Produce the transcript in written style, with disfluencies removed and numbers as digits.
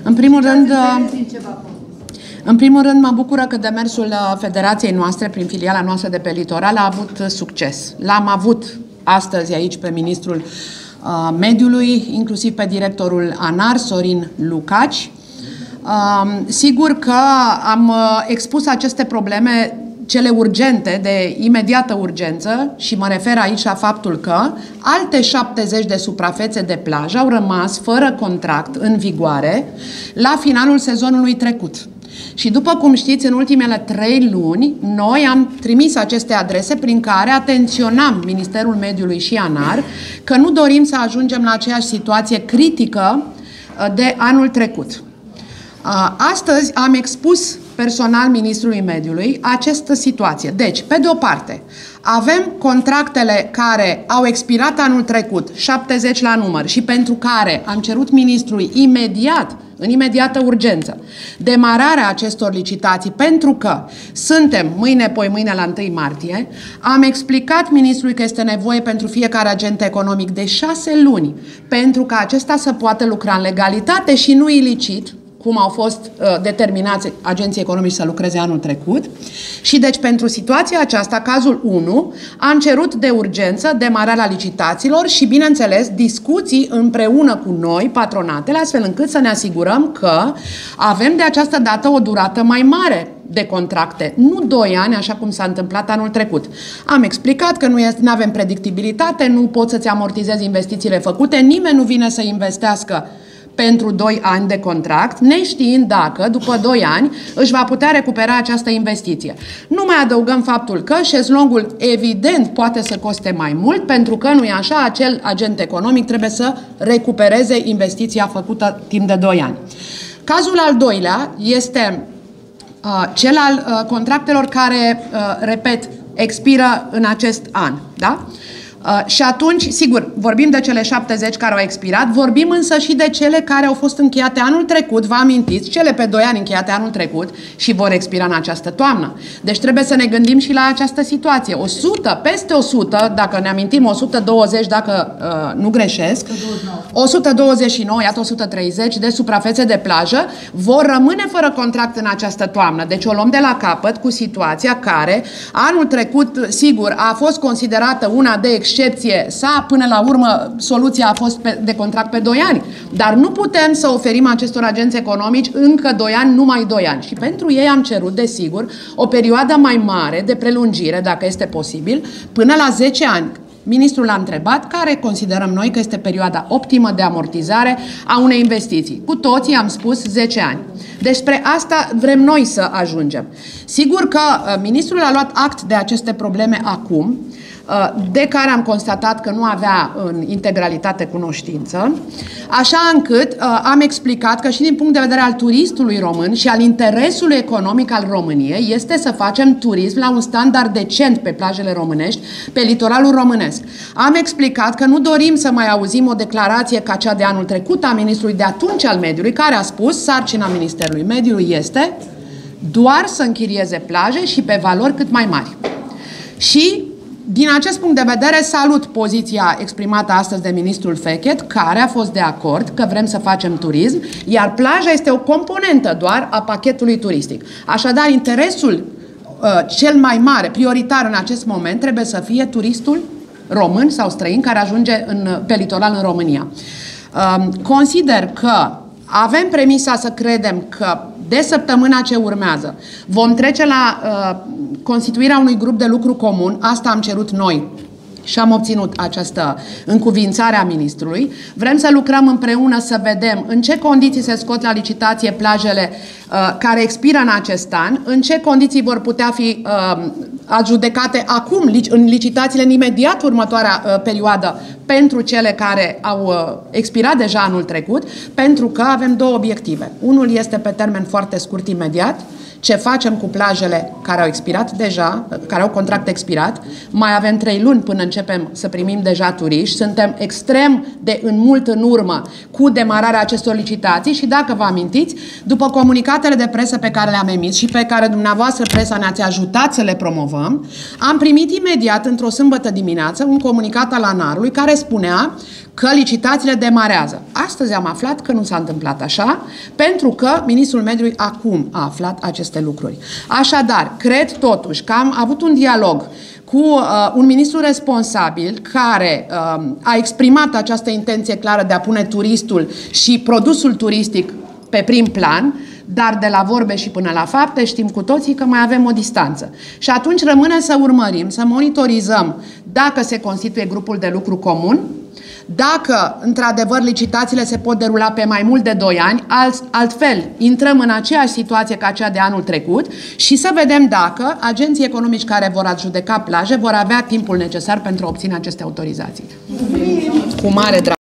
În primul rând, mă bucură că demersul Federației noastre, prin filiala noastră de pe litoral, a avut succes. L-am avut astăzi aici pe ministrul mediului, inclusiv pe directorul ANAR, Sorin Lucaci. Sigur că am expus aceste probleme, cele urgente, de imediată urgență, și mă refer aici la faptul că alte 70 de suprafețe de plajă au rămas fără contract în vigoare la finalul sezonului trecut. Și după cum știți, în ultimele 3 luni, noi am trimis aceste adrese prin care atenționam Ministerul Mediului și ANAR că nu dorim să ajungem la aceeași situație critică de anul trecut. Astăzi am expus personal Ministrului Mediului această situație. Deci, pe de o parte, avem contractele care au expirat anul trecut, 70 la număr, și pentru care am cerut Ministrului imediat, în imediată urgență, demararea acestor licitații, pentru că suntem mâine, poimâine la 1 martie, am explicat Ministrului că este nevoie pentru fiecare agent economic de 6 luni, pentru ca acesta să poată lucra în legalitate și nu ilicit, cum au fost determinați agenții economici să lucreze anul trecut. Și deci pentru situația aceasta, cazul 1, am cerut de urgență demararea licitațiilor și, bineînțeles, discuții împreună cu noi, patronatele, astfel încât să ne asigurăm că avem de această dată o durată mai mare de contracte, nu 2 ani, așa cum s-a întâmplat anul trecut. Am explicat că nu avem predictibilitate, nu poți să-ți amortizezi investițiile făcute, nimeni nu vine să investească pentru 2 ani de contract, neștiind dacă, după 2 ani, își va putea recupera această investiție. Nu mai adăugăm faptul că șezlongul, evident, poate să coste mai mult, pentru că, nu-i așa, acel agent economic trebuie să recupereze investiția făcută timp de 2 ani. Cazul al doilea este cel al contractelor care, repet, expiră în acest an. Da? Și atunci, sigur, vorbim de cele 70 care au expirat, vorbim însă și de cele care au fost încheiate anul trecut, vă amintiți, cele pe 2 ani încheiate anul trecut și vor expira în această toamnă. Deci trebuie să ne gândim și la această situație. 100, peste 100, dacă ne amintim, 120 dacă nu greșesc, 129, iată 130 de suprafețe de plajă vor rămâne fără contract în această toamnă. Deci o luăm de la capăt cu situația care anul trecut, sigur, a fost considerată una de excepție, până la urmă soluția a fost de contract pe 2 ani. Dar nu putem să oferim acestor agenți economici încă 2 ani, numai 2 ani. Și pentru ei am cerut, desigur, o perioadă mai mare de prelungire, dacă este posibil, până la 10 ani. Ministrul a întrebat care considerăm noi că este perioada optimă de amortizare a unei investiții. Cu toții am spus 10 ani. Despre asta vrem noi să ajungem. Sigur că ministrul a luat act de aceste probleme acum, de care am constatat că nu avea în integralitate cunoștință, așa încât am explicat că și din punct de vedere al turistului român și al interesului economic al României este să facem turism la un standard decent pe plajele românești, pe litoralul românesc. Am explicat că nu dorim să mai auzim o declarație ca cea de anul trecut a ministrului de atunci al mediului, care a spus: sarcina Ministerului Mediului este doar să închirieze plaje și pe valori cât mai mari. Și din acest punct de vedere, salut poziția exprimată astăzi de ministrul Fechet, care a fost de acord că vrem să facem turism, iar plaja este o componentă doar a pachetului turistic. Așadar, interesul cel mai mare, prioritar în acest moment, trebuie să fie turistul român sau străin care ajunge pe litoral în România. Consider că avem premisa să credem că de săptămâna ce urmează vom trece la constituirea unui grup de lucru comun. Asta am cerut noi și am obținut această încuvințare a ministrului. Vrem să lucrăm împreună să vedem în ce condiții se scot la licitație plajele care expiră în acest an, în ce condiții vor putea fi adjudecate acum în licitațiile în imediat următoarea perioadă pentru cele care au expirat deja anul trecut, pentru că avem 2 obiective. Unul este pe termen foarte scurt, imediat, ce facem cu plajele care au expirat deja, care au contract expirat. Mai avem 3 luni până începem să primim deja turiști. Suntem extrem de mult în urmă cu demararea acestor licitații și, dacă vă amintiți, după comunicatele de presă pe care le-am emis și pe care dumneavoastră, presa, ne-ați ajutat să le promovăm, am primit imediat, într-o sâmbătă dimineață, un comunicat al ANAR-ului care spunea că licitațiile demarează. Astăzi am aflat că nu s-a întâmplat așa, pentru că Ministrul Mediului acum a aflat aceste lucruri. Așadar, cred totuși că am avut un dialog cu un ministru responsabil care a exprimat această intenție clară de a pune turistul și produsul turistic pe prim plan, dar de la vorbe și până la fapte știm cu toții că mai avem o distanță. Și atunci rămâne să urmărim, să monitorizăm dacă se constituie grupul de lucru comun, dacă, într-adevăr, licitațiile se pot derula pe mai mult de 2 ani, altfel intrăm în aceeași situație ca cea de anul trecut și să vedem dacă agenții economici care vor adjudeca plaje vor avea timpul necesar pentru a obține aceste autorizații. Cu mare drag.